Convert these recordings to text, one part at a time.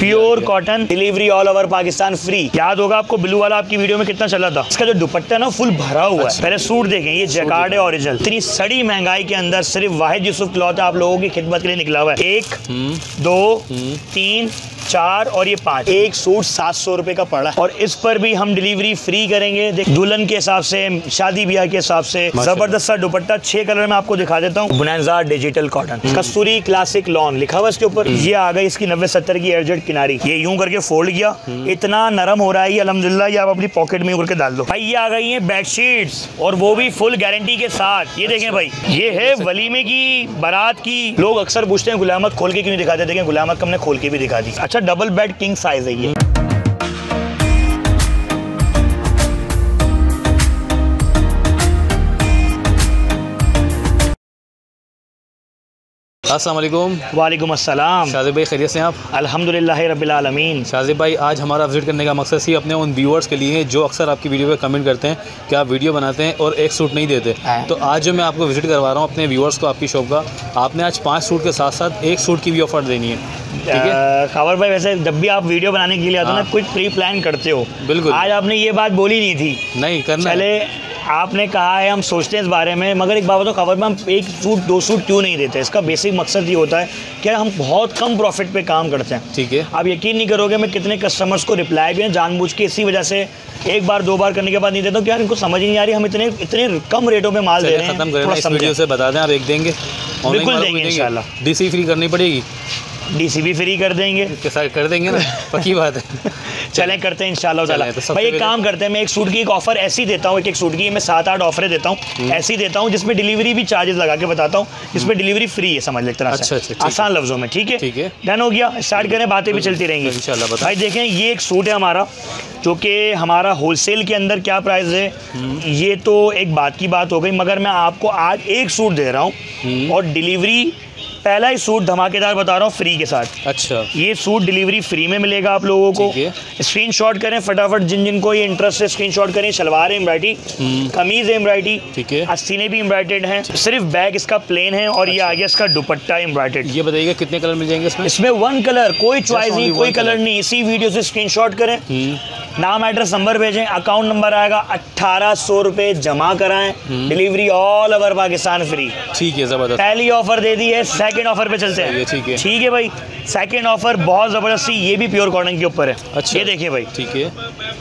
Pure cotton, delivery all over Pakistan free. याद होगा आपको ब्लू वाला आपकी वीडियो में कितना चला था। इसका जो दुपट्टा ना फुल भरा हुआ है। पहले सूट देखें, ये जैकार्ड है ओरिजिनल। इतनी सड़ी महंगाई के अंदर सिर्फ वाहिद यूसुफ क्लॉथ आप लोगों की खिदमत के लिए निकला हुआ है। 1 2 3 4 और ये 5, एक सूट 700 रुपए का पड़ा है। और इस पर भी हम डिलीवरी फ्री करेंगे। दुल्हन के हिसाब से, शादी ब्याह के हिसाब से जबरदस्त सा दुपट्टा 6 कलर में आपको दिखा देता हूँ। बुनैजा digital cotton, Kasturi classic lawn लिखा हुआ इसके ऊपर। ये आ गई इसकी 90-70 की एयरजेट किनारी। ये यूं करके फोल्ड किया, इतना नरम हो रहा है ये अल्हम्दुलिल्लाह। ये आप अपनी पॉकेट में करके डाल दो भाई। ये आ गई है बेडशीट्स और वो भी फुल गारंटी के साथ। ये देखें भाई, ये है वलीमे की, बारात की। लोग अक्सर पूछते हैं गुलामत खोल के क्यों नहीं दिखाते। देखें गुलामत को हमने खोल के भी दिखा दी। अच्छा, डबल बेड किंग साइज है ये। अस्सलाम वालेकुम। वालेकुम अस्सलाम। शाजिब भाई खैरियत से हैं आप? अल्हम्दुलिल्लाह रब्बिल आलमीन। शाजिब भाई, आज हमारा विजिट करने का मकसद ही अपने उन व्यूअर्स के लिए है जो अक्सर आपकी वीडियो पे कमेंट करते हैं कि आप वीडियो बनाते हैं और एक सूट नहीं देते। तो आज जो मैं आपको विजिट करवा रहा हूँ अपने व्यूअर्स को आपकी शॉप का, आपने आज 5 सूट के साथ साथ एक सूट की भी ऑफर देनी है, ठीक है? खबर भाई, वैसे जब भी आप वीडियो बनाने के लिए आते हो ना, कुछ प्री प्लान करते हो। बिल्कुल। आज आपने ये बात बोली नहीं थी। नहीं करना चले, आपने कहा है हम सोचते हैं इस बारे में, मगर एक बात बताओ, खबर में हम 1 सूट 2 सूट क्यों नहीं देते। इसका बेसिक मकसद ये होता है कि हम बहुत कम प्रॉफिट पे काम करते हैं, ठीक है? आप यकीन नहीं करोगे, मैं कितने कस्टमर्स को रिप्लाई भी है जानबूझ के इसी वजह से 1 बार 2 बार करने के बाद नहीं देता हूँ। यार इनको समझ ही नहीं आ रही हम इतने कम रेटों में माल दे रहे हैं। खत्म करें इस वीडियो से, बता दें आप एक देंगे? बिल्कुल देंगे इंशाल्लाह। डीसी फ्री करनी पड़ेगी? डीसी भी फ्री कर देंगे, कर देंगे ना, पक्की बात है। चलें करते हैं इंशाल्लाह ताला। भाई एक काम करते हैं, मैं एक सूट की एक ऑफर ऐसी देता हूँ, एक सूट की मैं 7-8 ऑफरें देता हूँ, ऐसी देता हूँ जिसमें डिलीवरी भी चार्जेस लगा के बताता हूँ, जिसमें डिलीवरी फ्री है, समझ लेते हैं। अच्छा, आसान लफ्जों में, ठीक है? ठीक है, डन हो गया। स्टार्ट करें, बातें भी चलती रहेंगी इंशाल्लाह। भाई देखें, ये एक सूट है हमारा, जो कि हमारा होलसेल के अंदर क्या प्राइस है, ये तो एक बात की बात हो गई, मगर मैं आपको आज एक सूट दे रहा हूँ और डिलीवरी पहला ही सूट धमाकेदार बता रहा हूँ फ्री के साथ। अच्छा, ये सूट डिलीवरी फ्री में मिलेगा आप लोगों को। स्क्रीनशॉट करें फटाफट, जिन को ये इंटरेस्ट है स्क्रीनशॉट करें। शलवार है एम्ब्रॉयडरी, कमीज है एम्ब्रॉयडरी, ठीक है, आस्तीनें भी एम्ब्रॉयडर्ड हैं, सिर्फ बैग इसका प्लेन है और ये आ गया इसका दुपट्टा एम्ब्रॉयडर्ड। ये बताइएगा कितने कलर मिल जाएंगे इसमें? इसमें 1 कलर, कोई चॉइस नहीं, कोई कलर नहीं। इसी वीडियो से स्क्रीनशॉट करें, नाम एड्रेस नंबर भेजें, अकाउंट नंबर आएगा, 1800 रुपए जमा कराएं, delivery all over Pakistan free. ठीक है, जबरदस्त। पहली ऑफर दे दी है, सेकंड ऑफर पे चलते हैं। ठीक है भाई, सेकंड ऑफर बहुत जबरदस्त, ये भी प्योर कॉटन के ऊपर है। अच्छा, ये देखिए भाई, ठीक है,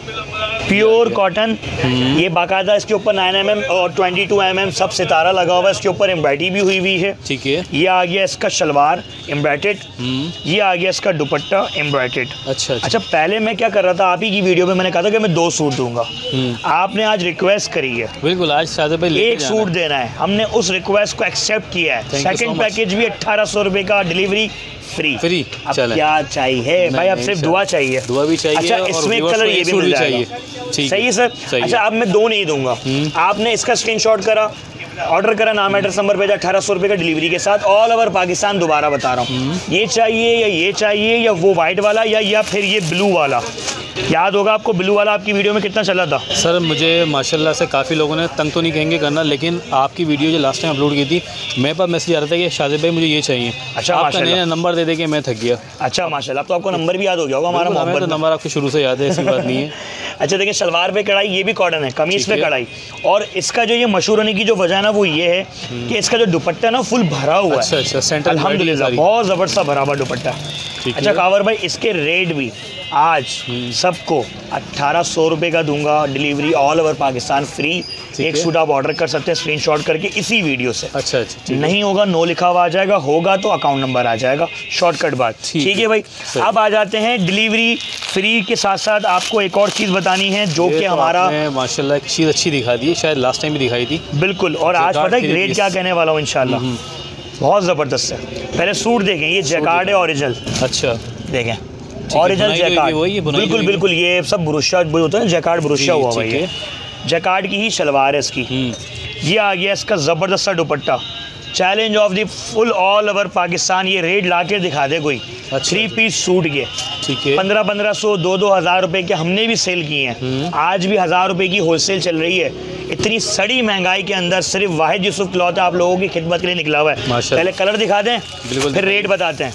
प्योर कॉटन। ये बाकायदा इसके ऊपर 9 mm और 22 mm सब सितारा लगा हुआ है, इसके ऊपर एम्ब्रॉयडरी भी हुई है। ठीक है, ये आ गया इसका शलवार एम्ब्रॉयडर्ड, ये आ गया इसका दुपट्टा एम्ब्रॉयडर्ड। अच्छा, पहले मैं क्या कर रहा था, आप ही की वीडियो में मैंने कहा था कि मैं 2 सूट दूंगा, आपने आज रिक्वेस्ट करी है, बिल्कुल आज शाजिब भाई एक सूट देना है, हमने उस रिक्वेस्ट को एक्सेप्ट किया है। सेकंड पैकेज भी 1800 रुपए का, डिलीवरी फ्री। अब क्या चाहिए भाई, अब सिर्फ दुआ चाहिए, दुआ भी चाहिए। अच्छा, इसमें कलर ये भी मिल जाएगा, सही है सर? अच्छा, अब मैं 2 नहीं दूंगा, आपने इसका स्क्रीनशॉट करा, ऑर्डर करा, नाम एड्रेस नंबर भेजा, 1800 रुपए का डिलीवरी के साथ, ऑल ओवर पाकिस्तान। दोबारा बता रहा हूँ, ये चाहिए या ये चाहिए या वो वाइट वाला या फिर ये ब्लू वाला। याद होगा आपको ब्लू वाला आपकी वीडियो में कितना चला था। सर मुझे माशाल्लाह से काफ़ी लोगों ने तंग तो नहीं कहेंगे करना, लेकिन आपकी वीडियो जो लास्ट टाइम अपलोड की थी, मेरे पास मैसेज आ रहा था कि शाजिब भाई मुझे ये चाहिए। अच्छा, आपका नया नंबर दे के मैं थक गया। अच्छा माशाल्लाह, तो आपको नंबर भी याद हो गया होगा हमारा। तो नंबर आपको शुरू से याद है, ऐसी बात नहीं है। अच्छा देखिए, शलवार पे कढ़ाई, ये भी कॉटन है, कमीज पे कढ़ाई, और इसका जो ये मशहूर होने की जो वजह है ना, वो ये है कि इसका जो दुपट्टा ना फुल भरा हुआ है। अच्छा, अल्हम्दुलिल्लाह बहुत ज़बरदस्त भरा हुआ दुपट्टा। अच्छा कावर भाई, इसके रेट भी आज सबको 1800 रुपए का दूंगा, delivery all over Pakistan free. एक सूट आप ऑर्डर कर सकते हैं स्क्रीनशॉट करके इसी वीडियो से। अच्छा, नहीं होगा नो लिखा हुआ आ जाएगा, होगा तो अकाउंट नंबर आ जाएगा, शॉर्टकट बात। ठीक है भाई, अब आ जाते हैं डिलीवरी फ्री के साथ साथ आपको एक और चीज़ बतानी है, जो कि हमारा माशाल्लाह एक चीज़ अच्छी दिखा दी है, शायद लास्ट टाइम भी दिखाई थी। बिल्कुल, और आज पता है रेट क्या कहने वाला हूँ इंशाल्लाह, बहुत ज़बरदस्त है। पहले सूट देखें, ये जैकार्ड है ओरिजिनल। अच्छा देखें, ओरिजिनल जैकार्ड, बिल्कुल बिल्कुल, ये सब ब्रुशा होता है ना, जैकार्ड ब्रुशा हुआ भाई, ये जैकार्ड की ही शलवार है इसकी। ये आ गया इसका ज़बरदस्त सा dupatta, challenge of the full all over Pakistan. ये रेट ला के दिखा दे कोई। 3 पीस सूट के, ठीक है, 1500 2 हज़ार रुपए के हमने भी सेल किए हैं, आज भी 1000 रुपए की होलसेल चल रही है। इतनी सड़ी महंगाई के अंदर सिर्फ वाहिद यूसुफ क्लॉथ आप लोगों की खिदमत के लिए निकला हुआ है। पहले कलर दिखा दें, फिर रेट बताते हैं।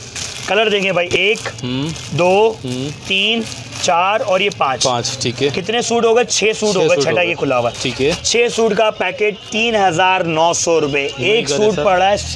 कलर देंगे भाई 1 2 3 4 और ये 5। ठीक है। कितने सूट हो गए? 6 सूट हो गए। छठा ये खुला हुआ। ठीक है। 6 सूट का पैकेट 3900 रुपए। एक सूट पड़ा है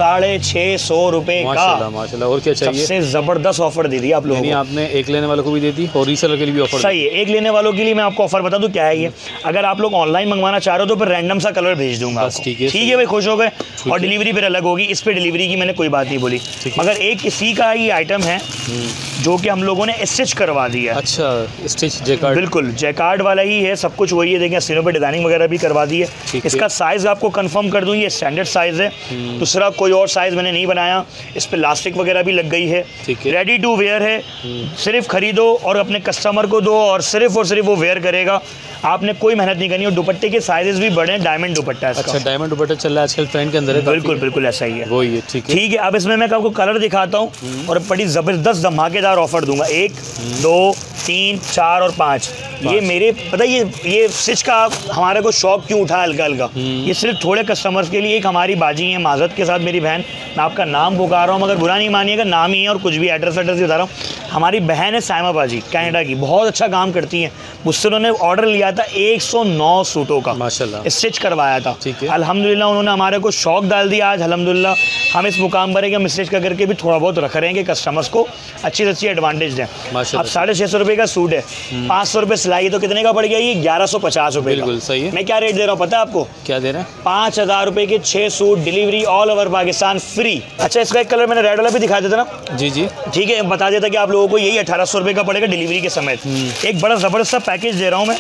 650 रुपए का। माशाल्लाह। और क्या चाहिए? सबसे जबरदस्त ऑफर दे दी आप लोगों को। आपने एक लेने वालों को भी दे दी और रीसेलर के लिए भी ऑफर। सही है। एक लेने वालों के लिए मैं आपको ऑफर बता दूं क्या है ये। अगर आप लोग ऑनलाइन मंगवाना चाह रहे हो तो फिर रैंडम सा कलर भेज दूंगा। ठीक है भाई, खुश हो गए। और डिलीवरी फिर अलग होगी। इस पे डिलीवरी की मैंने कोई बात नहीं बोली, मगर एक इसी का ही आइटम है जो कि हम लोगों ने स्टिच करवा दिया। अच्छा, स्टिच जैकार्ड। बिल्कुल जैकार्ड वाला ही है, सब कुछ वही है। देखिए सीनों पे डिजाइनिंग वगैरह भी करवा दी है। इसका साइज आपको कंफर्म कर दूं, ये स्टैंडर्ड साइज है। दूसरा कोई और साइज मैंने नहीं बनाया। इस पे लास्टिक वगैरह भी लग गई है। रेडी टू वेयर है। सिर्फ खरीदो और अपने कस्टमर को दो और सिर्फ वो वेयर करेगा। आपने कोई मेहनत नहीं करनी। और दुपट्टे के साइजेस भी बड़े हैं। डायमंड दुपट्टा है इसका। अच्छा, डायमंड दुपट्टा चल रहा है आजकल ट्रेंड के अंदर है। बिल्कुल ऐसा ही है। वही है। ठीक है। अब इसमें मैं आपको कलर दिखाता हूँ और बड़ी जबरदस्त धमाकेदार ऑफर दूंगा। 1 2 3 4 और 5। ये मेरे पता ये स्टिच का हमारे को शौक क्यों उठा हल्का हल्का। ये सिर्फ थोड़े कस्टमर्स के लिए। एक हमारी बाजी है माजरत के साथ मेरी बहन, मैं आपका नाम पुकार रहा हूँ मगर बुरा नहीं मानिएगा, नाम ही है और कुछ भी एड्रेस भी बता रहा हूँ। हमारी बहन है साइमा बाजी, कनाडा की, बहुत अच्छा काम करती है। मुझसे उन्होंने ऑर्डर लिया था 109 सूटों का, माशाल्लाह स्टिच करवाया था। ठीक है। अल्हम्दुलिल्लाह उन्होंने हमारे को शौक डाल दिया। आज अल्हम्दुलिल्लाह हम इस मुकाम पर है कि हम स्टिच करके भी थोड़ा बहुत रख रहे हैं कि कस्टमर्स को अच्छी से अच्छी एडवांटेज दें। अब 650 रुपये का सूट है, 500 रुपये सिलाई, तो कितने का पड़ गया ये? 1150 रुपये। बिल्कुल सही है। मैं क्या रेट दे रहा हूँ पता है आपको? क्या दे रहे हैं? 5000 रुपये के 6 suit, delivery all over Pakistan free. अच्छा, इसका एक कलर मैंने रेड वाला भी दिखा देता ना। जी ठीक है, बता देता कि आप लोगों को यही 1800 रुपये का पड़ेगा डिलीवरी के समेत। एक बड़ा ज़बरदस्त पैकेज दे रहा हूँ मैं,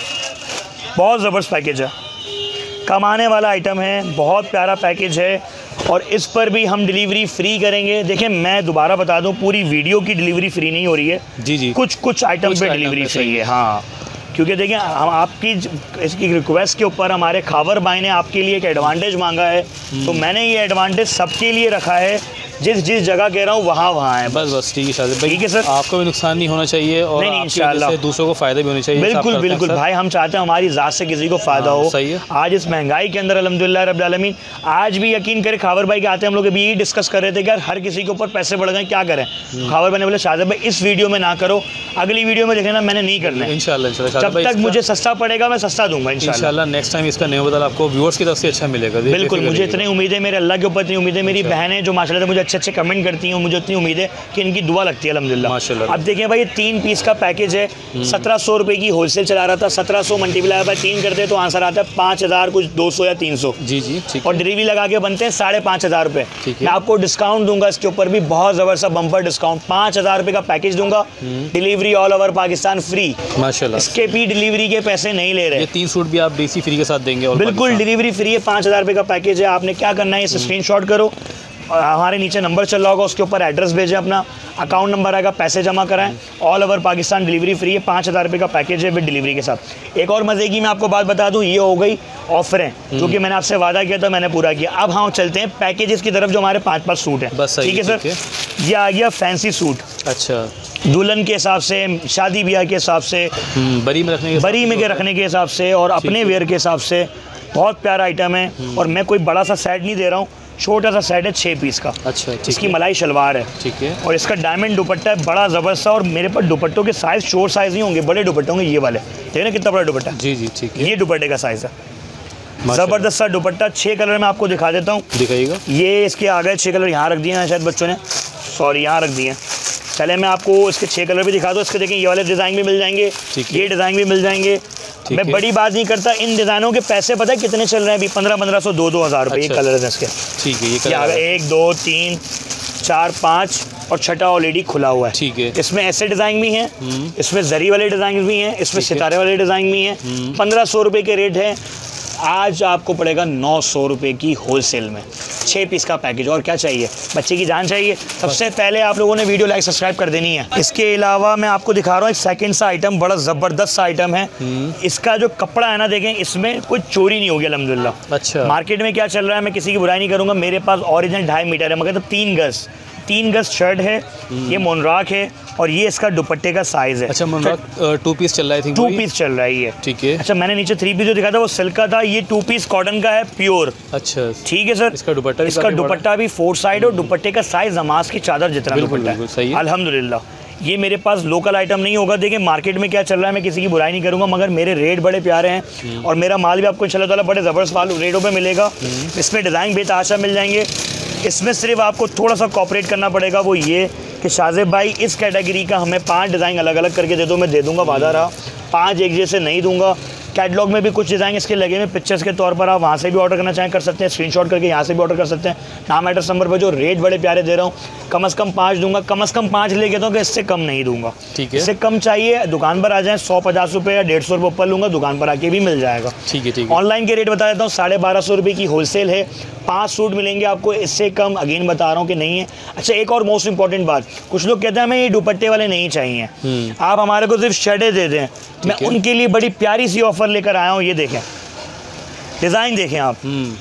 बहुत ज़बरदस्त पैकेज है, कमाने वाला आइटम है, बहुत प्यारा पैकेज है और इस पर भी हम डिलीवरी फ्री करेंगे। देखिए मैं दोबारा बता दूं, पूरी वीडियो की डिलीवरी फ्री नहीं हो रही है। जी। कुछ आइटम पे डिलीवरी फ्री है। हाँ, क्योंकि देखिए हम आपकी इसकी रिक्वेस्ट के ऊपर हमारे खावर भाई ने आपके लिए एक एडवांटेज मांगा है, तो मैंने ये एडवांटेज सबके लिए रखा है। जिस जगह कह रहा हूँ वहाँ है। बस ठीक है शादी भाई। ठीक है सर, आपको भी नुकसान नहीं होना चाहिए और नहीं, इंशाल्लाह दूसरों को फायदा भी होना चाहिए। बिल्कुल भाई, हम चाहते हैं हमारी ज़ात से किसी को फ़ायदा हो। सही है। आज इस महंगाई के अंदर अल्हम्दुलिल्लाह रब्बिल आलमीन, आज भी यकीन करें खावर भाई के आते हम लोग अभी यही डिस्कस कर रहे थे कि यार हर किसी के ऊपर पैसे बढ़ गए, क्या करें। खावर भाई ने बोले शादी भाई इस वीडियो में ना करो, अगली वीडियो में देखना, मैंने नहीं करना है इंशाल्लाह। जब तक मुझे सस्ता पड़ेगा मैं सस्ता दूंगा इंशाल्लाह। नेक्स्ट टाइम इसका नहीं बदल आपको व्यूअर्स की तरफ से अच्छा मिलेगा। बिल्कुल, मुझे इतनी उम्मीद है, मेरे अल्लाह के ऊपर इतनी उम्मीद है। मेरी बहन है जो माशाल्लाह मुझे अच्छे कमेंट करती हैं, मुझे इतनी उम्मीद है कि इनकी दुआ लगती है अल्हम्दुलिल्लाह माशाल्लाह। अब देखिए भाई, ये 3 पीस का पैकेज है, 1700 रुपये की होलसेल चला रहा था। 1700 मल्टीप्लाई बाय 3 करते तो आंसर आता है 5000 कुछ 200 या 300। जी ठीक। और डिलीवरी लगा के बनते हैं 5500 रुपये। मैं आपको डिस्काउंट दूंगा इसके ऊपर भी, बहुत जबरदस्त बम्पर डिस्काउंट। 5000 रुपये का पैकेज दूंगा, delivery all over Pakistan free माशाल्लाह। इसके भी डिलीवरी के पैसे नहीं ले रहे। ये 3 सूट भी आप डीसी फ्री के साथ देंगे? बिल्कुल, डिलीवरी फ्री है। 5000 रुपये का पैकेज है। आपने क्या करना है, इसे स्क्रीनशॉट करो और हमारे नीचे नंबर चल रहा होगा, उसके ऊपर एड्रेस भेजें, अपना अकाउंट नंबर आएगा, पैसे जमा कराएं। All over Pakistan delivery free है। 5000 रुपये का पैकेज है विद डिलीवरी के साथ। एक और मज़े की मैं आपको बात बता दूं, ये हो गई ऑफरें क्योंकि मैंने आपसे वादा किया था, मैंने पूरा किया। अब हाँ चलते हैं पैकेजेस की तरफ जो हमारे 5 सूट हैं। ठीक है सर, ये आ गया फैंसी सूट। अच्छा, दुल्हन के हिसाब से, शादी ब्याह के हिसाब से, बरी में रखने के हिसाब से और अपने वेयर के हिसाब से बहुत प्यारा आइटम है। और मैं कोई बड़ा सा सेट नहीं दे रहा हूँ, छोटा सा सेट है 6 पीस का। अच्छा, इसकी मलाई शलवार है। ठीक है। और इसका डायमंड दुपट्टा है, बड़ा ज़बरदस्त। और मेरे पास दुपट्टों के साइज़ शोर साइज़ नहीं होंगे, बड़े दुपट्टे होंगे ये वाले। देखिए ना कितना बड़ा दुपट्टा। जी ठीक है। ये दुपट्टे का साइज़ है, ज़बरदस्त सा दुपट्टा। 6 कलर में आपको दिखा देता हूँ, दिखाइएगा। ये इसके आ गए 6 कलर, यहाँ रख दिए हैं शायद बच्चों ने, सॉरी यहाँ रख दिए हैं। चले मैं आपको इसके 6 कलर भी दिखा दूँ। इसके देखें ये वाले डिज़ाइन भी मिल जाएंगे, ये डिज़ाइन भी मिल जाएंगे। मैं बड़ी बात नहीं करता, इन डिज़ाइनों के पैसे पता है कितने चल रहे हैं अभी? 1500 2-2000 रुपये। ये कलर है इसके। ठीक है। ये कलर 1 2 3 4 5 और छठा ऑलरेडी खुला हुआ है। ठीक है। इसमें ऐसे डिज़ाइन भी हैं, इसमें जरी वाले डिज़ाइन भी हैं, इसमें सितारे वाले डिज़ाइन भी हैं। 1500 रुपये के रेट है। आज आपको पड़ेगा 900 रुपये की होलसेल में 6 पीस का पैकेज। और क्या चाहिए, बच्चे की जान चाहिए। सबसे पहले आप लोगों ने वीडियो लाइक सब्सक्राइब कर देनी है। इसके अलावा मैं आपको दिखा रहा हूँ एक सेकंड सा आइटम, बड़ा ज़बरदस्त सा आइटम है। इसका जो कपड़ा है ना, देखें इसमें कोई चोरी नहीं होगी अल्हम्दुलिल्लाह। अच्छा, मार्केट में क्या चल रहा है मैं किसी की बुराई नहीं करूँगा, मेरे पास ओरिजिनल 2.5 मीटर है, मगर तो 3 गज़ 3 गज शर्ट है, ये मोनराक है और ये इसका दुपट्टे का साइज है। अच्छा मोनराक 2 पीस चल रहा है, 2 पीस चल रहा है ये, ठीक है। अच्छा मैंने नीचे 3 पीस जो दिखा था वो सिल्क का था, ये 2 पीस कॉटन का है प्योर। अच्छा ठीक है सर। इसका दुपट्टा भी 4 साइड और दुपट्टे का साइज नमाज की चादर जितना दुपट्टा है, अल्हम्दुलिल्लाह। ये मेरे पास लोकल आइटम नहीं होगा। देखिए मार्केट में क्या चल रहा है, मैं किसी की बुराई नहीं करूंगा, मगर मेरे रेट बड़े प्यारे हैं और मेरा माल भी आपको इंशाल्लाह ताला बड़े ज़बरदस्त रेटों पे मिलेगा। इसमें डिज़ाइन बेतहाशा मिल जाएंगे। इसमें सिर्फ आपको थोड़ा सा कॉपरेट करना पड़ेगा, वो ये कि शाज़ेब भाई इस कैटेगरी का हमें 5 डिज़ाइन अलग अलग करके दे दो, मैं दे दूँगा, वादा रहा। 5 एक जैसे नहीं दूंगा। कैटलॉग में भी कुछ डिज़ाइन इसके लगे हुए पिक्चर्स के तौर पर, आप वहाँ से भी ऑर्डर करना चाहें कर सकते हैं, स्क्रीनशॉट करके यहाँ से भी ऑर्डर कर सकते हैं। नाम एड्रेस नंबर पर जो रेट बड़े प्यारे दे रहा हूँ, कम से कम 5 दूंगा, कम से कम 5 लेके तो कि इससे कम नहीं दूंगा। ठीक है। इससे कम चाहिए दुकान पर आ जाएँ, 150 रुपये या 150 रुपये ऊपर लूँगा, दुकान पर आके भी मिल जाएगा। ठीक है, ठीक है। ऑनलाइन के रेट बता देता हूँ, 1250 रुपये की होलसेल है, 5 सूट मिलेंगे आपको, इससे कम अगेन बता रहा हूँ कि नहीं है। अच्छा एक और मोस्ट इंपॉर्टेंट बात, कुछ लोग कहते हैं हमें ये दुपट्टे वाले नहीं चाहिए, आप हमारे को सिर्फ शर्टें दे दें, मैं उनके लिए बड़ी प्यारी सी ऑफर लेकर आया हूँ। ये देखें डिज़ाइन, देखें आप,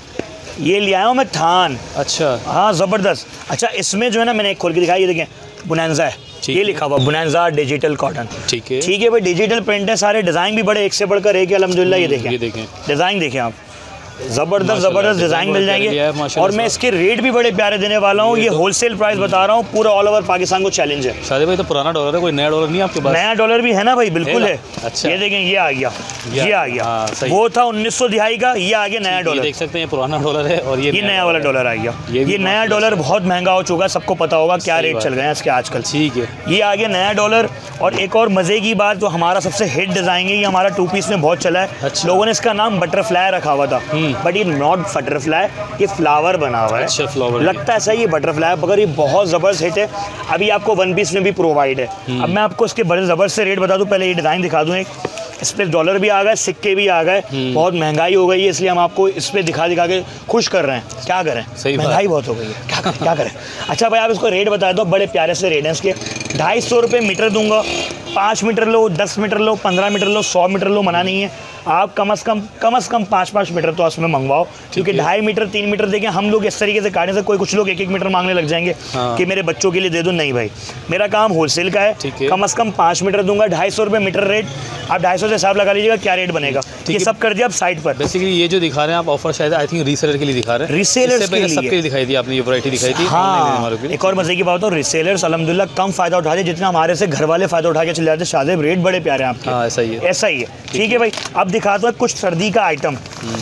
ये ले आया हूँ मैं थान। अच्छा हाँ ज़बरदस्त। अच्छा इसमें जो है ना मैंने एक खोल के दिखाई, ये देखें बुनैंजा है, ये लिखा हुआ बुनैंजा डिजिटल कॉटन। ठीक है, ठीक है भाई, डिजिटल प्रिंट है, सारे डिज़ाइन भी बड़े एक से बढ़कर एक है अल्हम्दुलिल्लाह। ये देखें डिज़ाइन, देखें आप, ज़बरदस्त डिज़ाइन मिल जाएंगे और मैं इसके रेट भी बड़े प्यारे देने वाला हूँ। ये होलसेल प्राइस बता रहा हूँ, पूरा ऑल ओवर पाकिस्तान को चैलेंज है। शादी भाई तो पुराना डॉलर है, कोई नया डॉलर नहीं आपके पास? नया डॉलर भी है ना भाई, बिल्कुल है। अच्छा ये देखें, ये आ गया, ये आ गया, वो था 1900 दिहाई का, ये आ गया नया डॉलर, देख सकते हैं पुराना डॉलर है और ये नया वाला डॉलर आ गया। ये नया डॉलर बहुत महंगा हो चुका है, सबको पता होगा क्या रेट चल रहे हैं इसके आजकल। ठीक है, ये आ गया नया डॉलर। और एक और मज़े की बात, तो हमारा सबसे हिट डिज़ाइन है, ये हमारा 2 पीस में बहुत चला है। लोगों ने इसका नाम बटरफ्लाई रखा हुआ था, बट ये नॉट बटरफ्लाई, ये फ्लावर बना हुआ है। अच्छा फ्लावर लगता है सही, ये बटरफ्लाई, मगर ये बहुत ज़बरदस्त हिट है। अभी आपको 1 पीस में भी प्रोवाइड है। अब मैं आपको इसके बड़े ज़बरदस्त से रेट बता दूं, पहले ये डिज़ाइन दिखा दूं। एक इस पर डॉलर भी आ गए, सिक्के भी आ गए, बहुत महंगाई हो गई है, इसलिए हम आपको इस पर दिखा के खुश कर रहे हैं। क्या करें, महंगाई बहुत हो गई है, क्या करें। अच्छा भाई आप इसको रेट बता दो, बड़े प्यारे से रेट हैं इसके। 250 रुपये मीटर दूंगा, 5 मीटर लो, 10 मीटर लो, 15 मीटर लो, 100 मीटर लो, मना नहीं है। आप कम से कम 5-5 मीटर तो उसमें मंगवाओ, क्योंकि 2.5 मीटर 3 मीटर देखें हम लोग इस तरीके से काटने से कुछ लोग 1-1 मीटर मांगने लग जाएंगे कि मेरे बच्चों के लिए दे दो। नहीं भाई, मेरा काम होलसेल का है, कम से कम 5 मीटर दूंगा, 250 रुपये मीटर रेट। आप 250 से हिसाब लगा लीजिएगा क्या रेट बनेगा। ये सब कर दिया आप साइड पर। बेसिकली ये जो दिखा रहे हैं आप ऑफर, शायद आई थिंक रीसेलर के लिए दिखा रहे हैं। रीसेलर्स के लिए सबके दिखाई दी आपने, ये वैरायटी दिखाई थी। हाँ, एक और मजे की बात हो, रीसेलर्स अल्हम्दुलिल्लाह कम फायदा उठाते, जितना हमारे से घर वाले फायदा उठा के चले जाते। शादेब रेट बड़े प्यारे हैं आपके। ऐसा ही है, ऐसा ही है। ठीक है भाई, अब दिखाता हूँ कुछ सर्दी का आइटम,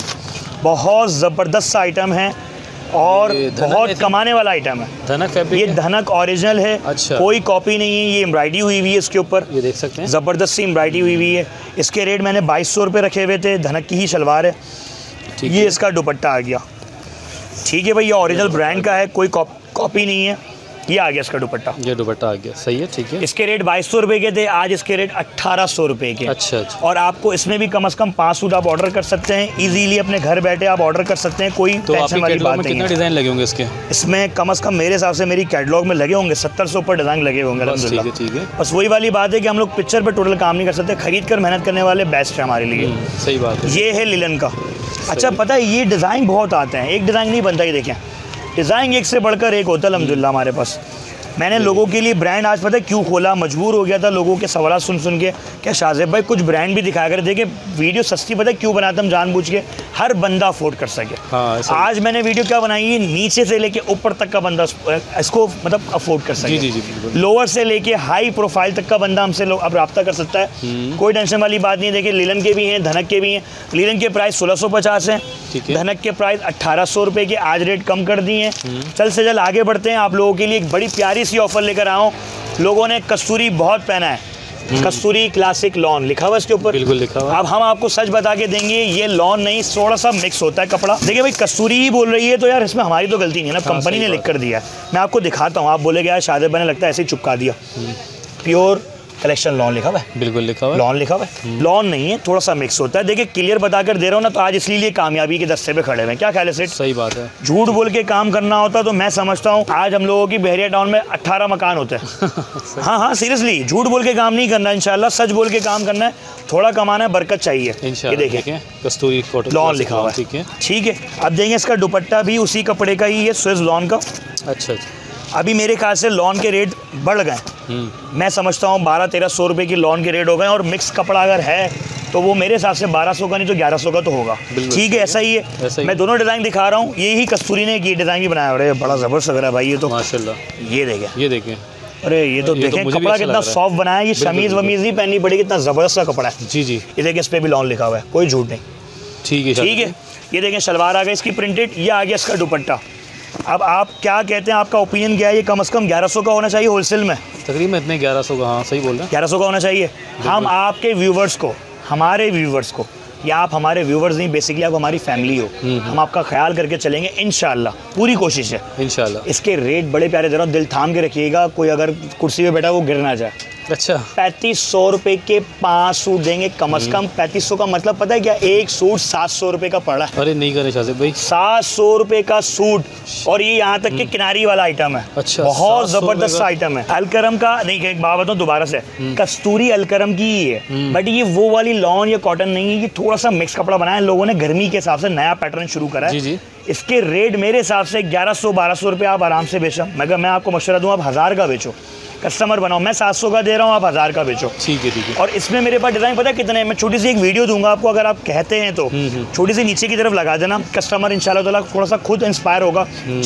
बहुत ज़बरदस्त सा आइटम है और बहुत कमाने वाला आइटम है। धनक फैब्रिक, ये धनक ओरिजिनल है। अच्छा, कोई कॉपी नहीं है, ये एम्ब्रॉयडरी हुई हुई है इसके ऊपर, ये देख सकते हैं, ज़बरदस्त सी एम्ब्रॉयडरी हुई हुई है। इसके रेट मैंने 2200 रुपये रखे हुए थे, धनक की ही शलवार है। ये इसका दुपट्टा आ गया। ठीक है भाई, ये ओरिजिनल ब्रांड का है, कोई कॉपी नहीं है। ये आ गया इसका दुपट्टा, ये दुपट्टा आ गया, सही है। ठीक है, इसके रेट 2200 रुपये के थे, आज इसके रेट 1800 रुपये के। अच्छा। और आपको इसमें भी कम से कम 5 सूट आप ऑर्डर कर सकते हैं, इजीली अपने घर बैठे आप ऑर्डर कर सकते हैं, कोई टेंशन वाली बात नहीं है। कितने डिज़ाइन लगे होंगे इसके? इसमें कम से कम मेरे हिसाब से मेरी कैटलॉग में लगे होंगे 70 से ऊपर डिज़ाइन लगे होंगे अल्हम्दुलिल्लाह। ठीक है, बस वही वाली बात है कि हम लोग पिक्चर पर टोटल काम नहीं कर सकते, खरीद कर मेहनत करने वाले बेस्ट है हमारे लिए। सही बात है। ये है लिलन का। अच्छा पता है ये डिज़ाइन बहुत आते हैं, एक डिज़ाइन नहीं बनता। ये देखें डिज़ाइन एक से बढ़कर एक होता है अल्हम्दुलिल्लाह हमारे पास। मैंने लोगों के लिए ब्रांड आज पता है क्यों खोला, मजबूर हो गया था लोगों के सवाल सुन के, क्या शाज़ेब भाई कुछ ब्रांड भी दिखाया कर। देखिए वीडियो सस्ती पता है क्यों बनाता हम, जानबूझ के हर बंदा अफोर्ड कर सके। आज मैंने वीडियो क्या बनाई है, नीचे से लेके ऊपर तक का बंदा इसको मतलब अफोर्ड कर सके। जी, लोअर से लेके हाई प्रोफाइल तक का बंदा हमसे अब रब्ता कर सकता है, कोई टेंशन वाली बात नहीं है। देखिए लिलन के भी हैं, धनक के भी हैं। लिलन के प्राइस 1650 है, धनक के प्राइस 1800 रुपये के, आज रेट कम कर दिए हैं। चल से जल्द आगे बढ़ते हैं, आप लोगों के लिए एक बड़ी प्यारी सी ऑफर लेकर आया हूँ। लोगों ने कस्तूरी बहुत पहना है, कस्तूरी क्लासिक लॉन लिखा हुआ इसके ऊपर, बिल्कुल लिखा हुआ। अब हम आपको सच बता के देंगे, ये लॉन नहीं, थोड़ा सा मिक्स होता है कपड़ा। देखिए भाई कस्तूरी ही बोल रही है तो यार इसमें हमारी तो गलती नहीं है ना, कंपनी ने लिख कर दिया है। मैं आपको दिखाता हूँ, आप बोलेगे यार शादेब भाई ने लगता है ऐसे ही चिपका दिया। प्योर कलेक्शन लॉन लिखा हुआ है, बिल्कुल लिखा हुआ है, लॉन लिखा हुआ है। लॉन नहीं है, थोड़ा सा मिक्स होता है। देखिए क्लियर बता कर दे रहा हूँ ना, तो आज इसलिए कामयाबी के दस्ते पे खड़े हुए हैं। क्या ख्याल है सेठ? सही बात है। झूठ बोल के काम करना होता तो मैं समझता हूँ आज हम लोगों की बहरिया टाउन में 18 मकान होते हैं। हाँ सीरियसली, झूठ बोल के काम नहीं करना, इंशाल्लाह सच बोल के काम करना है, थोड़ा कमाना है, बरकत चाहिए। ये देखिए कस्तूरी कॉटन लॉन लिखा हुआ है, ठीक है। अब देंगे इसका दुपट्टा भी उसी कपड़े का ही है, स्विस लॉन का। अच्छा। अभी मेरे ख्याल से लॉन के रेट बढ़ गए। मैं समझता हूँ 1200-1300 रुपये की लॉन के रेट हो गए, और मिक्स कपड़ा अगर है तो वो मेरे हिसाब से 1200 का नहीं तो 1100 का तो होगा। ठीक है, ऐसा ही है। मैं दोनों डिज़ाइन दिखा रहा हूँ, यही कस्तूरी ने ये डिज़ाइन भी बनाया। अरे बड़ा ज़बरदस्त लग रहा है भाई ये तो, माशाल्लाह। ये देखें, ये देखें, अरे ये तो देखें कपड़ा कितना सॉफ्ट बनाया है। ये शमीज़ वमीज़ नहीं पहननी पड़ेगी, कितना ज़बरदस्त का कपड़ा है। जी जी, ये देखें, इस पर भी लॉन लिखा हुआ है, कोई झूठ नहीं। ठीक है, ठीक है। ये देखें शलवार आ गई इसकी प्रिंटेड, ये आ गया इसका दुपट्टा। अब आप क्या कहते हैं, आपका ओपिनियन क्या है? ये कम से कम 1100 का होना चाहिए होलसेल में, तकरीबन इतने 1100 का। हाँ सही बोल रहे हैं, 1100 का होना चाहिए। हम आपके व्यूवर्स को, हमारे व्यूवर्स को, या आप हमारे व्यूवर्स नहीं, बेसिकली आप हमारी फैमिली हो, हम आपका ख्याल करके चलेंगे इंशाल्लाह, पूरी कोशिश है इंशाल्लाह। इसके रेट बड़े प्यारे दे रहा हूँ, दिल थाम के रखिएगा, कोई अगर कुर्सी पे बैठा वो गिर ना जाए। अच्छा, 3500 रुपये के 5 सूट देंगे कम से कम। 3500 का मतलब पता है क्या? एक सूट 700 रुपये का पड़ा है। अरे नहीं करे शाहज़ेब भाई, 700 रुपये का सूट, और ये यहाँ तक कि किनारी वाला आइटम है। अच्छा, बहुत जबरदस्त आइटम है। अलकरम का नहीं, एक बात बताऊँ दोबारा से, कस्तूरी अलकरम की ही है, बट ये वो वाली लॉन या कॉटन नहीं है, ये थोड़ा सा मिक्स कपड़ा बनाया लोगों ने, गर्मी के हिसाब से नया पैटर्न शुरू करा है। जी जी। इसके रेट मेरे हिसाब से 1100-1200 रुपये आप आराम से बेचो। मगर मैं आपको मशवरा दूँ, आप 1000 का बेचो, कस्टमर बनाओ। मैं 700 का दे रहा हूँ, आप 1000 का बेचो। ठीक है, ठीक है। और इसमें मेरे पास डिज़ाइन पता है कितने हैं? मैं छोटी सी एक वीडियो दूंगा आपको, अगर आप कहते हैं तो छोटी सी नीचे की तरफ लगा देना, कस्टमर इंशाल्लाह ताला थोड़ा सा खुद इंस्पायर होगा।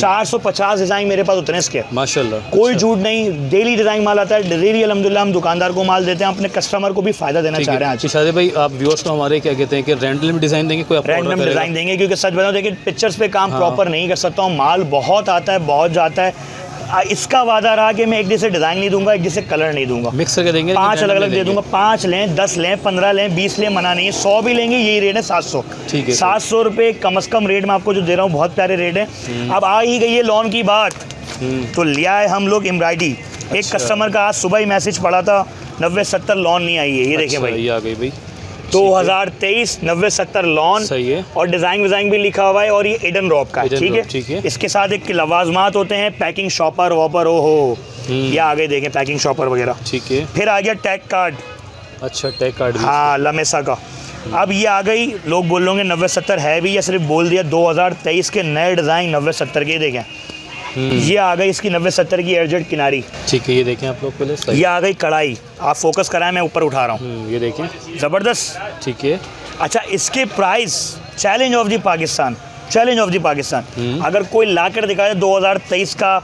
450 डिज़ाइन मेरे पास उतने इसके, माशाल्लाह, कोई झूठ नहीं। डेली डिज़ाइन माल आता है, डेली अल्हम्दुलिल्लाह हम दुकानदार को माल देते हैं, अपने कस्टमर को भी फायदा देना चाह रहे हैं। शाहज़ेब भाई, आप व्यूअर्स को हमारे क्या कहते हैं कि रैंडम डिज़ाइन देंगे? कोई रैंडम डिज़ाइन देंगे, क्योंकि सच बताओ देखिए पिक्चर्स पे काम प्रॉपर नहीं कर सकता हूँ, माल बहुत आता है, बहुत जाता है। इसका वादा रहा कि मैं एक जैसे डिज़ाइन नहीं दूंगा, एक जैसे कलर नहीं दूंगा, मिक्स करके देंगे, 5 अलग अलग दे दूंगा। 5 लें, 10 लें, 15 लें, 20 लें, मना नहीं है, 100 भी लेंगे, यही रेट है 700। ठीक है, 700 रुपये कम से कम रेट में आपको जो दे रहा हूँ, बहुत प्यारे रेट है। अब आ ही गई है लॉन की बात, तो लिया है हम लोग एम्ब्रॉयडरी। एक कस्टमर का आज सुबह ही मैसेज पड़ा था, 90-70 लॉन नहीं आई है। ये देखें भाई, आ गई भाई, 2023 90-70 लॉन, सही है। और डिज़ाइन विज़ाइन भी लिखा हुआ है, और ये एडन रॉब का है। ठीक है। इसके साथ एक लवाजमात होते हैं, पैकिंग शॉपर वॉपर, ओ हो, ये आ गए देखें पैकिंग शॉपर वगैरह। ठीक है। फिर आ गया टैग कार्ड। अच्छा, टैग कार्ड, हाँ, लमेसा का। अब ये आ गई, लोग बोल लोगे 90-70 है भी, या सिर्फ बोल दिया। 2023 के नए डिज़ाइन 90-70 के देखें। ये आ गई इसकी 90-70 की एयरजेट किनारी। ठीक है, ये देखें आप लोग पहले। ये आ गई कढ़ाई, आप फोकस कराएं, मैं ऊपर उठा रहा हूँ, ये देखें, ज़बरदस्त। ठीक है। अच्छा, इसके price challenge of the Pakistan, challenge of the Pakistan, अगर कोई ला कर दिखाए 2023 का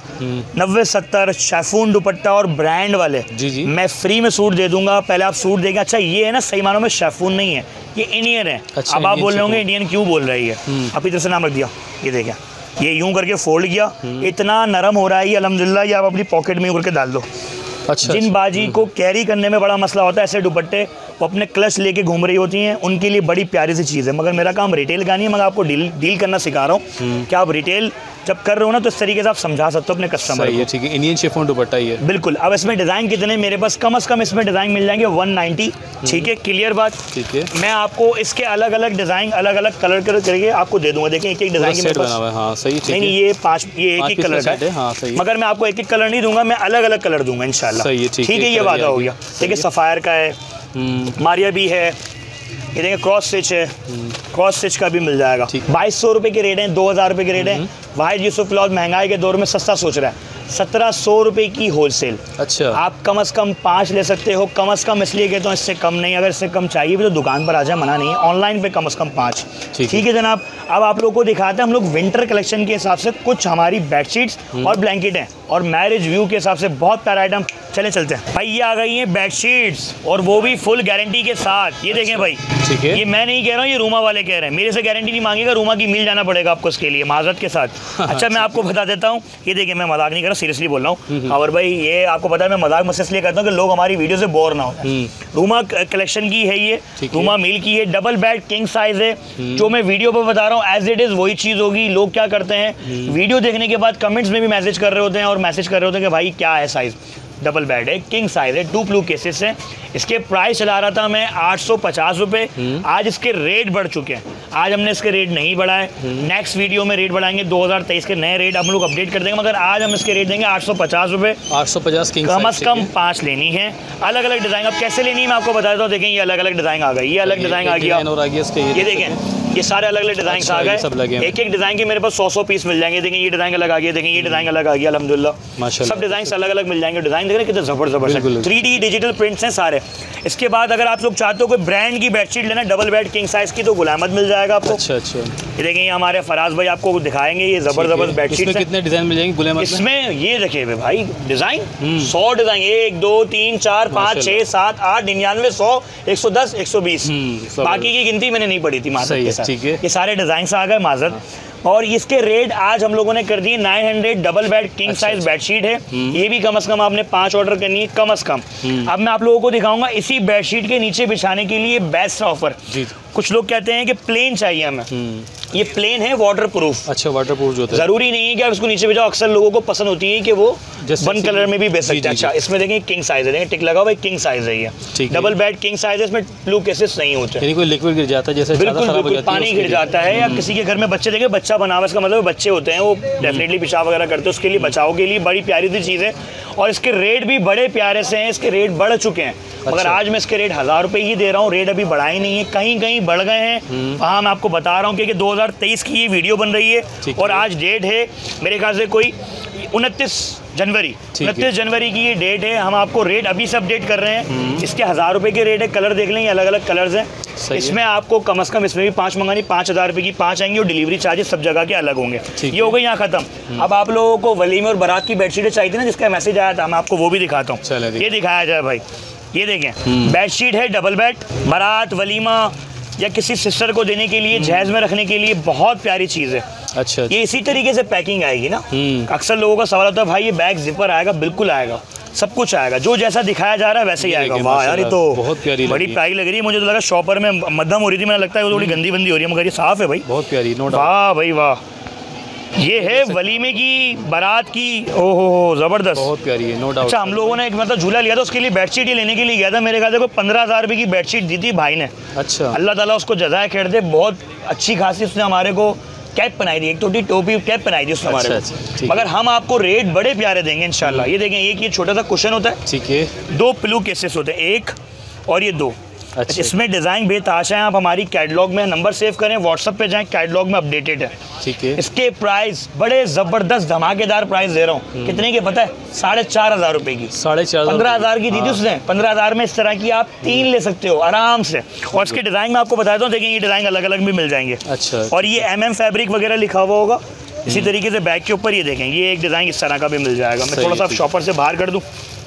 90-70 शेफून दुपट्टा और ब्रांड वाले, जी, मैं फ्री में सूट दे दूंगा। पहले आप सूट देंगे। अच्छा, ये है ना, सही मानों में शेफून नहीं है, ये इंडियन है। अच्छा, अब आप बोल रहे होंगे इंडियन क्यों बोल रही है, अपनी तरफ से नाम रख दिया। ये देखें, ये यूं करके फोल्ड किया, इतना नरम हो रहा है ये अल्हम्दुलिल्लाह, ये आप अपनी पॉकेट में यूं करके डाल दो। अच्छा, जिन बाजी को कैरी करने में बड़ा मसला होता है, ऐसे दुपट्टे वो अपने क्लच लेके घूम रही होती हैं, उनके लिए बड़ी प्यारी सी चीज़ है। मगर मेरा काम रिटेल का नहीं है, मगर आपको डील करना सिखा रहा हूँ कि आप रिटेल जब कर रहे हो ना, तो इस तरीके से आप समझा सकते हो अपने कस्टमर को। ठीक है, इंडियन शिफॉन दुपट्टा ही है, बिल्कुल। अब इसमें डिज़ाइन कितने मेरे पास, कम से कम इसमें डिज़ाइन मिल जाएंगे 190। ठीक है, क्लियर बात। ठीक है, मैं आपको इसके अलग अलग डिज़ाइन, अलग अलग कलर करके आपको दे दूंगा। देखें, एक एक डिज़ाइन के पास, हाँ सही। नहीं, ये 5, ये एक ही कलर का है, हाँ सही। मगर मैं आपको एक एक कलर नहीं दूंगा, मैं अलग अलग कलर दूंगा इंशाल्लाह। ठीक है, ये वादा हो गया। देखिए, सफ़ायर का है, मारिया भी है, ये देखें क्रॉस स्टिच है, क्रॉस स्टिच का भी मिल जाएगा। 2200 रुपये के रेट हैं, 2000 रुपये के रेट हैं। वाहिद यूसुफ क्लॉथ महंगाई के दौर में सस्ता सोच रहा है, 1700 रुपये की होलसेल। अच्छा, आप कम से कम 5 ले सकते हो, कम से कम इसलिए कहता हूँ, इससे कम नहीं। अगर इससे कम चाहिए भी तो दुकान पर आ जाए, मना नहीं है। ऑनलाइन पे कम से कम 5। ठीक है जनाब। अब आप लोगों को दिखाते हैं हम लोग विंटर कलेक्शन के हिसाब से कुछ हमारी बेडशीट्स और ब्लैंकेट हैं, और मैरिज व्यू के हिसाब से बहुत प्यारा आइटम। चलते हैं भाई, ये आ गई हैं बेडशीट्स, और वो भी फुल गारंटी के साथ। ये देखें भाई, ठीक है, ये मैं नहीं कह रहा हूँ, ये रूमा वाले कह रहे हैं। मेरे से गारंटी नहीं मांगेगा, रूमा की मिल जाना पड़ेगा आपको इसके लिए, माजरत के साथ। अच्छा, मैं आपको बता देता हूँ, ये देखिए, मैं मजाक नहीं कर रहा, सीरियसली बोल रहा हूँ। और भाई, ये आपको पता है मैं मजाक मत इसलिए करता हूँ कि लोग हमारी वीडियो से बोर ना हो। रूमा कलेक्शन की है ये, रूमा मिल की है, डबल बेड किंग साइज है। जो मैं वीडियो पर बता रहा हूँ एज इट इज वही चीज़ होगी। लोग क्या करते हैं, वीडियो देखने के बाद कमेंट्स में भी मैसेज कर रहे होते हैं, और मैसेज कर रहे होते हैं कि भाई क्या है साइज़। डबल बेड है, किंग साइज है, 2 ब्लू केसेस हैं। इसके प्राइस चला रहा था मैं 850 रुपये, आज इसके रेट बढ़ चुके हैं। आज हमने इसके रेट नहीं बढ़ाए, नेक्स्ट वीडियो में रेट बढ़ाएंगे। 2023 के नए रेट हम लोग अपडेट कर देंगे, मगर आज हम इसके रेट देंगे 850 रुपये। 850 कम से कम 5 लेनी है, अलग अलग डिज़ाइन। अब कैसे लेनी है मैं आपको बता देता हूँ। देखें, ये अलग अलग डिज़ाइन आ गई, ये अलग डिज़ाइन आ गया, ये देखें, ये सारे अलग अलग डिजाइन आ गए, एक एक डिजाइन के मेरे पास 100 पीस मिल जाएंगे। देखें ये डिजाइन अलग आ गया, देखें ये डिजाइन अलग आ गया, अल्हम्दुलिल्लाह सब डिजाइन अलग अलग मिल जाएंगे। डिजाइन देख रहे हैं कितने जबरदस्त 3D डिजिटल प्रिंट्स हैं सारे। इसके बाद अगर आप लोग चाहते हो कोई ब्रांड की बेडशीट लेना डबल बेड किंग साइज की, तो गुलाम अहमद मिल जाएगा आपको। अच्छा अच्छा, ये देखें ये हमारे फराज भाई आपको दिखाएंगे, ये जबरदस्त बेडशीट। कितने डिजाइन मिल जाएंगे गुलाम अहमद इसमें? ये देखिए भाई डिजाइन 100 डिजाइन, 1 2 3 4 5 6 7 8 99 100 110 120, बाकी की गिनती मैंने नहीं पड़ी थी माज़रत के साथ। ये सारे डिजाइन आ गए माज़रत। और इसके रेट आज हम लोगों ने कर दिए 900 double bed king size bedsheet है। ये भी कम से कम आपने 5 ऑर्डर करनी है कम से कम। अब मैं आप लोगों को दिखाऊंगा इसी बेडशीट के नीचे बिछाने के लिए बेस्ट ऑफर। कुछ लोग कहते हैं कि प्लेन चाहिए हमें, ये प्लेन है वाटर प्रूफ। अच्छा वाटर प्रूफ जो होता है, जरूरी नहीं है कि आप इसको नीचे बिछाओ, अक्सर लोगों को पसंद होती है कि वो वन कलर में भी बेच सकते हैं। अच्छा इसमें देखें किंग साइज है, देखें टिक लगा हुआ है, किंग साइज है ये डबल बेड किंग साइज है। इसमें ब्लू केसेस नहीं होते, कोई लिक्विड गिर जाता है जैसे बिल्कुल पानी गिर जाता है, या किसी के घर में बच्चे देखें बच्चा बना हुआ, इसका मतलब बच्चे होते हैं वो डेफिनेटली पेशाब वगैरह करते हैं, उसके लिए बचाव के लिए बड़ी प्यारी सी चीज़ है। और इसके रेट भी बड़े प्यारे से हैं, इसके रेट बढ़ चुके हैं। मगर आज मैं इसके रेट 1000 रुपये ही दे रहा हूँ, रेट अभी बढ़ाए नहीं है, कहीं कहीं बढ़ गए हैं। वहाँ मैं आपको बता रहा हूँ कि 2023 की ये वीडियो बन रही है और आज डेट है मेरे ख्याल से कोई 29 जनवरी की ये डेट है। हम आपको रेट अभी से अपडेट कर रहे हैं। इसके 1000 रुपये के रेट है, कलर देख लेंगे अलग अलग कलर्स हैं। इसमें आपको कम से कम इसमें भी 5 मंगानी, 5000 रुपये की 5 आएंगी और डिलीवरी चार्जेस सब जगह के अलग होंगे। ये हो गई यहाँ खत्म। अब आप लोगों को वलीमे और बारात की बेडशीटें चाहिए थी ना, जिसका मैसेज आया था, मैं आपको वो भी दिखाता हूँ। ये दिखाया जाए भाई, ये देखें बेडशीट है डबल बेड, बारात वलीमा या किसी सिस्टर को देने के लिए, जहेज में रखने के लिए बहुत प्यारी चीज़ है। अच्छा ये इसी तरीके से पैकिंग आएगी ना। अक्सर लोगों का सवाल होता है भाई ये बैग जिपर आएगा, बिल्कुल आएगा, सब कुछ आएगा, जो जैसा दिखाया जा रहा है वैसे ही आएगा। वाह यार ये तो बहुत प्यारी, बड़ी प्यारी लग रही है। मुझे तो लगा शॉपर में मध्यम हो रही थी, मुझे लगता है वो थोड़ी गंदी बंदी हो रही है, मगर ये साफ है भाई, बहुत प्यारी। वाह भाई वाह, ये है वलीमे की बारात की, ओहो जबरदस्त, बहुत प्यारी है नो डाउट। अच्छा हम लोगों ने एक मतलब झूला लिया था, उसके लिए बेडशीट ही लेने के लिए गया था, मेरे ख्याल से 15,000 रुपये की बेडशीट दी थी भाई ने। अच्छा अल्लाह ताला उसको जज़ाए खैर दे, बहुत अच्छी खासी उसने हमारे को कैप बनाई दी, एक छोटी टोपी कैप बनाई दी उसने हमारे को। मगर हम आपको रेट बड़े प्यारे देंगे इंशाल्लाह। ये देखें एक ये छोटा सा कुशन होता है, ठीक है, 2 पिलो केसेस होते हैं, एक और ये 2। अच्छा। इसमें डिज़ाइन बेताशा है, आप हमारी कैटलॉग में नंबर सेव करें, व्हाट्सएप पे जाएं, कैटलॉग में अपडेटेड है, ठीक है। इसके प्राइस बड़े ज़बरदस्त धमाकेदार प्राइस दे रहा हूँ। कितने के पता है? 4,500 रुपये की, 4,500, 15,000 की दी थी उसने। 15,000 में इस तरह की आप 3 ले सकते हो आराम से। और इसके डिज़ाइन में आपको बताता हूँ, देखें ये डिज़ाइन अलग अलग भी मिल जाएंगे। अच्छा। और ये MM फैब्रिक वगैरह लिखा हुआ होगा इसी तरीके से बैग के ऊपर। ये देखें ये एक डिज़ाइन इस तरह का भी मिल जाएगा। मैं थोड़ा सा शॉपर से बाहर कर दूँ,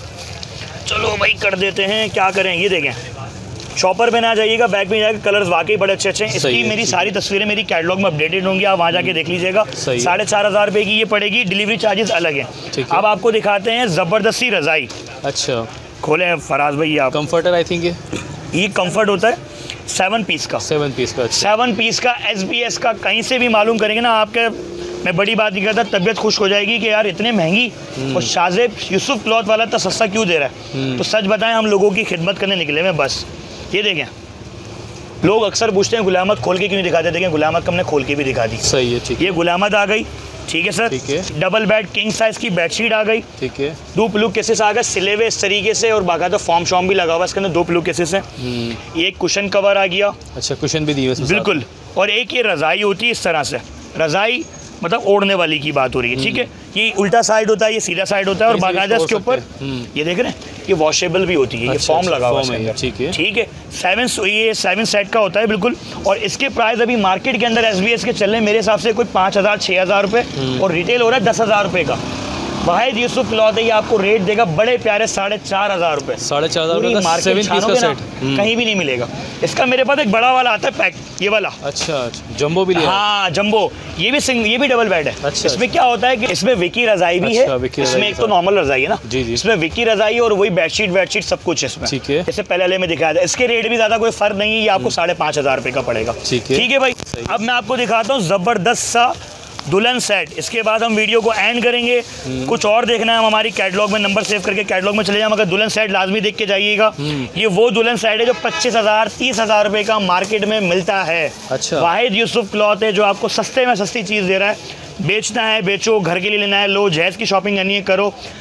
चलो भाई कर देते हैं, क्या करें। ये देखें शॉपर पे ना जाइएगा, बैग में जाएगा, कलर्स वाकई बड़े अच्छे अच्छे हैं। इसकी मेरी सारी तस्वीरें मेरी कैटलॉग में अपडेटेड होंगी, आप वहाँ जाके देख लीजिएगा। 4,500 रुपये की ये पड़ेगी, डिलीवरी चार्जेस अलग हैं। अब आपको दिखाते हैं ज़बरदस्ती रज़ाई। अच्छा खोले फराज भाई आप। कम्फर्टर आई थिंक ये कम्फर्ट होता है 7 पीस का, 7 पीस का SBS का। कहीं से भी मालूम करेंगे ना आपके, मैं बड़ी बात नहीं करता, तबीयत खुश हो जाएगी कि यार इतने महंगी और शाज़ेब यूसुफ क्लॉथ वाला तो सस्ता क्यों दे रहा है। तो सच बताएं हम लोगों की खिदमत करने निकले मैं बस। ये देखें लोग अक्सर पूछते हैं गुलामत खोल के क्यों नहीं दिखाते, देखें गुलामत हमने खोल के भी दिखा दी। सही है, ठीक है। ये गुलामत आ गई, ठीक है सर, ठीक है। डबल बेड किंग साइज की बेडशीट आ गई, ठीक है। 2 पिलो केसेस आ गए सिले हुए इस तरीके से, और बाकायदा फॉर्म शॉर्म भी लगा हुआ, इसके अंदर 2 पिलो केसेस हैं। एक कुशन कवर आ गया। अच्छा कुशन भी दिए बिल्कुल। और एक ये रज़ाई होती है इस तरह से, रज़ाई मतलब ओढ़ने वाली की बात हो रही है, ठीक है। ये उल्टा साइड होता है, ये सीधा साइड होता है, और बाकायदा इसके ऊपर ये देख रहे हैं ये वॉशेबल भी होती है। ये फॉर्म लगा हुआ है, ठीक है, ठीक है। 7 सेट का होता है बिल्कुल। और इसके प्राइस अभी मार्केट के अंदर SBS के चल रहे हैं मेरे हिसाब से कोई 5,000 6,000 रुपये, और रिटेल हो रहा है 10,000 रुपये का। वाहिद यूसुफ क्लॉथ है, ये आपको रेट देगा बड़े प्यारे 4,500 रुपये। 4,500 मार्केट कहीं भी नहीं मिलेगा। इसका मेरे पास एक बड़ा वाला आता है पैक, ये वाला। अच्छा जंबो भी लिया? हाँ जंबो। ये भी डबल बेड है। अच्छा। इसमें क्या होता है कि इसमें विकी रज़ाई भी है, इसमें एक तो नॉर्मल रज़ाई है ना, इसमें विकी रज़ाई और वही बेडशीट सब कुछ इसमें, ठीक है। जैसे पहले में दिखाया था, इसके रेट भी ज्यादा कोई फर्क नहीं है, ये आपको 5,500 रुपये का पड़ेगा, ठीक है भाई। अब मैं आपको दिखाता हूँ जबरदस्त सा दुल्हन सेट। इसके बाद हम वीडियो को एंड करेंगे। कुछ और देखना है हम हमारी कैटलॉग में नंबर सेव करके कैटलॉग में चले जाए, मगर दुल्हन सेट लाजमी देख के जाइएगा। ये वो दुल्हन सेट है जो 25,000 30,000 रुपये का मार्केट में मिलता है। अच्छा। वाहिद यूसुफ क्लॉथ है जो आपको सस्ते में सस्ती चीज़ दे रहा है। बेचना है बेचो, घर के लिए लेना है लो, जहेज की शॉपिंग करनी है करो।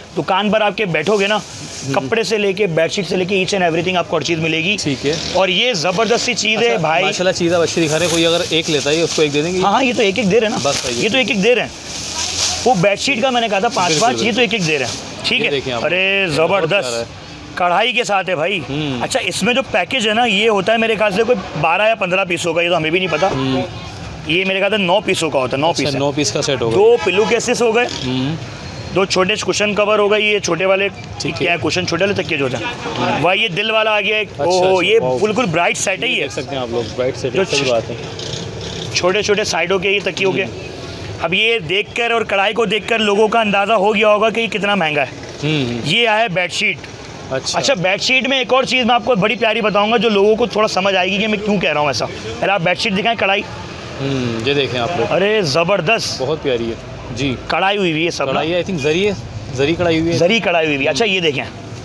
दुकान पर आपके बैठोगे ना, कपड़े से लेके बेडशीट से लेके ईच एंड एवरीथिंग आपको हर चीज़ मिलेगी। ठीक है। और ये ज़बरदस्त सी चीज़ है भाई, माशाल्लाह चीज़ आप अच्छी दिखा रहे हैं। कोई अगर एक लेता है उसको एक दे देंगे? हाँ, ये तो एक एक दे रहे हैं ना, बस ये तो एक एक दे रहे हैं। वो बेडशीट का मैंने कहा था 5-5, ये तो एक एक दे रहे हैं। ठीक है। अरे ज़बरदस्त कढ़ाई के साथ है भाई। अच्छा, इसमें जो पैकेज है ना, ये होता है मेरे ख्याल से कोई 12 या 15 पीसों का, ये तो हमें भी नहीं पता। ये मेरे ख्याल से 9 पीसों का होता है। 9 पीस, 9 पीस का सेट होगा। 2 पिलो केसेस हो गए, 2 छोटे कुशन कवर हो गए, ये छोटे वाले क्या है, कुशन छोटे वाले तकिए जो होते हैं। वही ये दिल वाला आ गया एक। ओह, ये बिल्कुल ब्राइट सेट है। ये देख सकते हैं आप लोग, ब्राइट सेट, सही बात है। छोटे छोटे साइडों के ये तकियों के। अब ये देखकर और कढ़ाई को देखकर लोगों का अंदाज़ा हो गया होगा कि ये कितना महंगा है। ये आया बेडशीट। अच्छा, बेडशीट में एक और चीज़ मैं आपको बड़ी प्यारी बताऊंगा जो लोगों को थोड़ा समझ आएगी कि मैं क्यों कह रहा हूँ ऐसा। पहले आप बेडशीट दिखाएं, कढ़ाई। ये देखें आप लोग, अरे ज़बरदस्त, बहुत प्यारी है जी। कढ़ाई हुई हुई है सब। कढ़ाई आई थिंक जरी कढ़ाई हुई है। जरी कढ़ाई हुई हुई। अच्छा, ये देखें,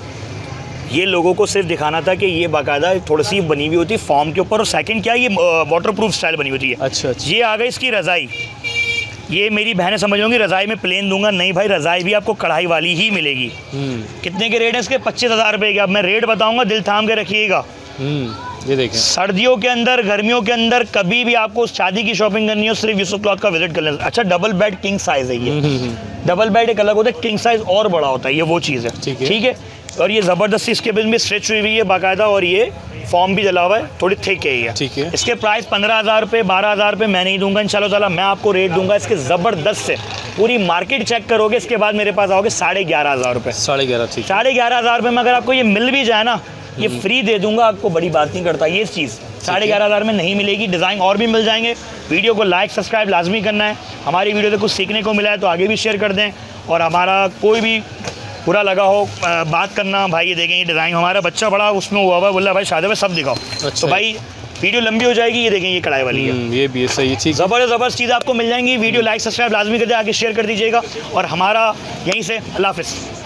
ये लोगों को सिर्फ दिखाना था कि ये बाकायदा थोड़ी सी बनी हुई होती है फॉर्म के ऊपर, और सेकंड क्या, ये वाटरप्रूफ स्टाइल बनी होती है। अच्छा। ये आ गई इसकी रज़ाई। ये मेरी बहनें समझ होंगी, रज़ाई में प्लेन दूंगा, नहीं भाई, रज़ाई भी आपको कढ़ाई वाली ही मिलेगी। कितने के रेट है इसके? 25,000 रुपये के। अब मैं रेट बताऊंगा, दिल थाम के रखिएगा। ये देखें, सर्दियों के अंदर, गर्मियों के अंदर कभी भी आपको शादी की शॉपिंग करनी हो, सिर्फ यूसुफ क्लॉथ का विजिट कर लेना। अच्छा, डबल बेड किंग साइज़ है ये। डबल बेड एक अलग होता है, किंग साइज़ और बड़ा होता है, ये वो चीज़ है। ठीक है। और ये ज़बरदस्ती इसके बिल में स्ट्रेच हुई हुई है बाकायदा, और ये फॉर्म भी जला हुआ है, थोड़ी थिक है ये। ठीक है। इसके प्राइस 15,000 रुपये, 12,000 रुपये मैं नहीं दूंगा इंशाल्लाह ताला। मैं आपको रेट दूंगा इसके ज़बरदस्त से। पूरी मार्केट चेक करोगे, इसके बाद मेरे पास आओगे 11,500 रुपये। 11,500। 11,500 रुपये में अगर आपको ये मिल भी जाए ना, ये फ्री दे दूंगा आपको, बड़ी बात नहीं करता। ये चीज़ 11,500 में नहीं मिलेगी। डिज़ाइन और भी मिल जाएंगे। वीडियो को लाइक सब्सक्राइब लाजमी करना है। हमारी वीडियो से कुछ सीखने को मिला है तो आगे भी शेयर कर दें। और हमारा कोई भी बुरा लगा हो बात करना, भाई ये देखें, ये डिज़ाइन हमारा बच्चा बड़ा उसमें हुआ हुआ, बोला भाई शादी में सब दिखाओ। तो भाई वीडियो लंबी हो जाएगी। ये देखें, ये कढ़ाई वाली है, ये भी सही चीज़। ज़बरदस्त चीज़ आपको मिल जाएंगी। वीडियो लाइक सब्सक्राइब लाजमी कर दे, आगे शेयर कर दीजिएगा। और हमारा यहीं से अल्लाह हाफ़िज़।